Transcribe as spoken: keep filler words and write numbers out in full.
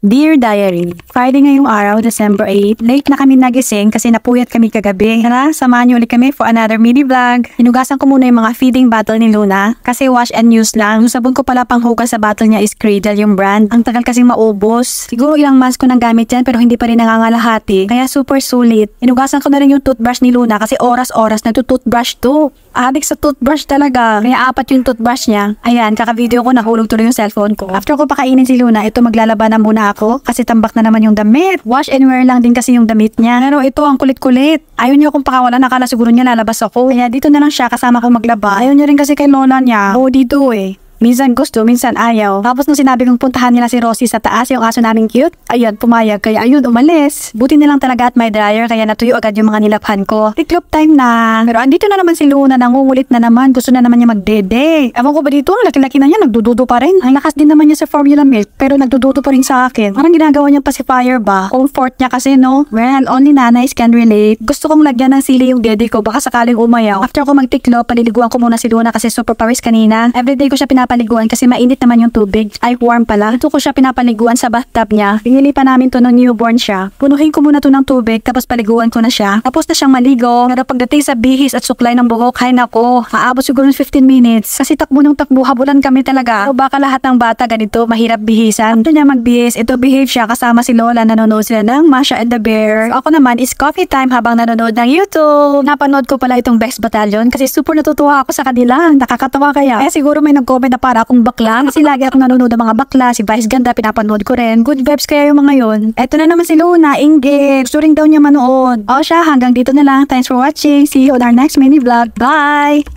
Dear Diary, Friday ngayong araw, December eighth. Late na kami nagising kasi napuyat kami kagabi. Tara, samahan niyo ulit kami for another mini vlog. Hinugasan ko muna yung mga feeding bottle ni Luna kasi wash and use lang. Yung sabon ko pala pang hugas sa bottle niya is Cradle yung brand. Ang tagal kasing maubos. Siguro ilang months ko nang gamit yan pero hindi pa rin nangangalahati. Kaya super sulit. Hinugasan ko na rin yung toothbrush ni Luna kasi oras-oras nagtutoothbrush to. Adik sa toothbrush talaga. Kaya apat yung toothbrush niya. Ayan, kaka-video ko, nahulog tuloy yung cellphone ko. After ko pakainin si Luna, ito maglalaba na muna ako kasi tambak na naman yung damit. Wash and wear lang din kasi yung damit niya. Pero ito ang kulit-kulit. Ayaw niya akong pakawalan, nakala siguro niya lalabas ako. Kaya dito na lang siya kasama ko maglaba. Ayaw niya rin kasi kay lola niya. Oo, dito eh. Minsan gusto, minsan ayaw. Tapos nung sinabi kong puntahan nila si Rosie sa taas, yung aso namin cute, ayun, pumayag. Kaya ayun, umalis. Buti nilang talaga at may dryer, kaya natuyo agad yung mga nilaphan ko. Tiklop time na. Pero andito na naman si Luna, nangungulit na naman. Gusto na naman niya magdede. Ewan ko ba dito, ang laki-laki na niya, nagdududo pa rin. Ang lakas din naman niya sa formula milk, pero nagdududo pa rin sa akin. Parang ginagawa niyang pacifier ba? Comfort niya kasi, no? Well, only nanays can relate. Gusto kong lagyan ng sili yung dede ko, baka sakaling umayaw. After ko magtiklop, paliliguan ko muna si Luna kasi super pawis kanina. Everyday ko siya pinapaliguan kasi mainit naman yung tubig. Ay, warm pala. Ito ko siya pinapaliguan sa bathtub niya. Pinili pa namin to nung newborn siya. Punuhin ko muna to ng tubig tapos paliguan ko na siya. Tapos na siyang maligo. Pero pagdating sa bihis at suklay ng buhok, hay nako, aabot siguro ng fifteen minutes. Kasi takbo ng takbo, habulan kami talaga. O baka lahat ng bata ganito, mahirap bihisan. Ito niya magbihis. Ito behave siya kasama si Lola. Nanonood sila ng Masha and the Bear. Ako naman is coffee time habang nanonood ng YouTube. Napanood ko pala itong Bex Battalion kasi super natutuwa ako sa kanila. Nakakatawa kaya. Eh siguro may nag-comment na para akong bakla. Kasi lagi ako nanonood ng mga bakla. Si Vice Ganda, pinapanood ko rin. Good vibes kaya yung mga yun. Eto na naman si Luna, engage. Gusto rin daw niya manood. O siya, hanggang dito na lang. Thanks for watching. See you on our next mini vlog. Bye!